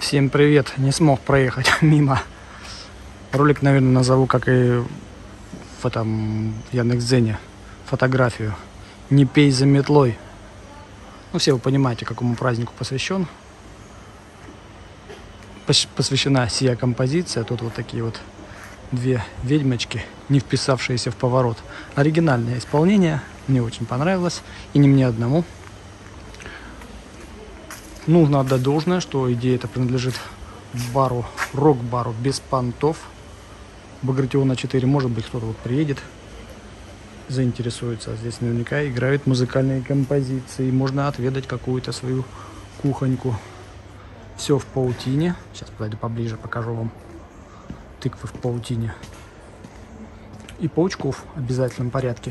Всем привет! Не смог проехать мимо. Ролик, наверное, назову, как и в этом Яндекс.Дзене, фотографию. Не пей за метлой. Ну, все вы понимаете, какому празднику посвящена сия композиция. Тут вот такие вот две ведьмочки, не вписавшиеся в поворот. Оригинальное исполнение, мне очень понравилось, и не мне одному. Нужно отдать должное, что идея эта принадлежит бару, рок-бару без понтов, Багратиона 4. Может быть, кто-то вот приедет, заинтересуется. Здесь наверняка играют музыкальные композиции, можно отведать какую-то свою кухоньку. Все в паутине. Сейчас подойду поближе, покажу вам тыквы в паутине. И паучков в обязательном порядке.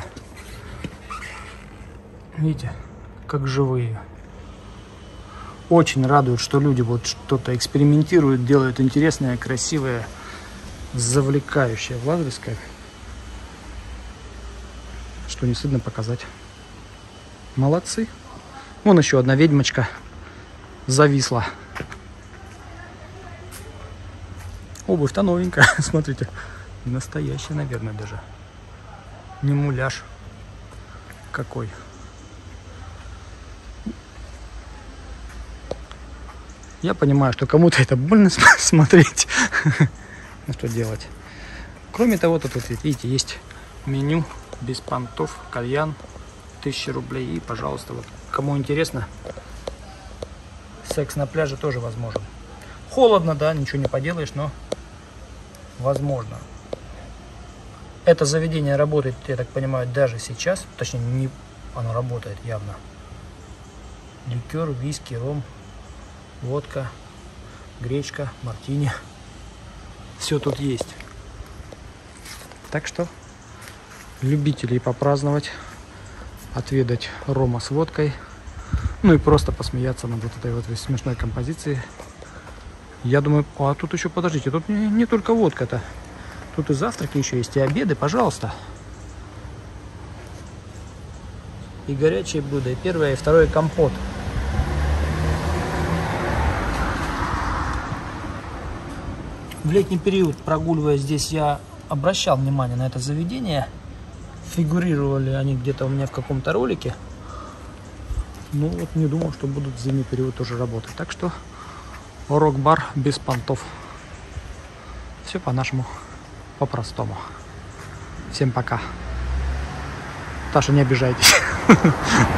Видите, как живые. Очень радует, что люди вот что-то экспериментируют, делают интересное, красивое, завлекающее в адрес, что не стыдно показать. Молодцы. Вон еще одна ведьмочка зависла. Обувь-то новенькая, смотрите. Настоящая, наверное, даже. Не муляж какой. Я понимаю, что кому-то это больно смотреть. Ну что делать. Кроме того, тут, видите, есть меню без понтов, кальян, 1000 рублей. И, пожалуйста, вот кому интересно, секс на пляже тоже возможен. Холодно, да, ничего не поделаешь, но возможно. Это заведение работает, я так понимаю, даже сейчас. Точнее, не, оно работает явно. Ликер, виски, ром, водка, гречка, мартини. Все тут есть. Так что любителей попраздновать, отведать рома с водкой, ну и просто посмеяться над вот этой вот смешной композицией. Я думаю, а тут еще, подождите, тут не только водка-то. Тут и завтраки еще есть, и обеды, пожалуйста. И горячие блюда, и первое, и второе компот. В летний период, прогуливаясь здесь, я обращал внимание на это заведение. Фигурировали они где-то у меня в каком-то ролике. Ну вот не думал, что будут в зимний период тоже работать. Так что рок-бар без понтов. Все по-нашему, по-простому. Всем пока. Таша, не обижайтесь.